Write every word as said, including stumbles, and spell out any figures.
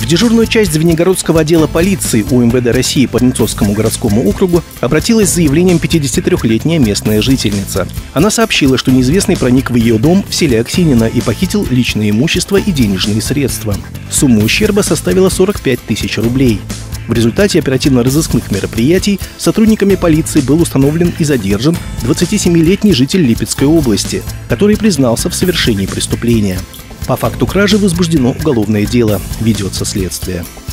дежурную часть Звенигородского отдела полиции УМВД России по Одинцовскому городскому округу обратилась с заявлением пятидесятитрёхлетняя местная жительница. Она сообщила, что неизвестный проник в ее дом в селе Аксинина и похитил личное имущество и денежные средства. Сумма ущерба составила сорок пять тысяч рублей. В результате оперативно-розыскных мероприятий сотрудниками полиции был установлен и задержан двадцатисемилетний житель Липецкой области, который признался в совершении преступления. По факту кражи возбуждено уголовное дело. Ведется следствие.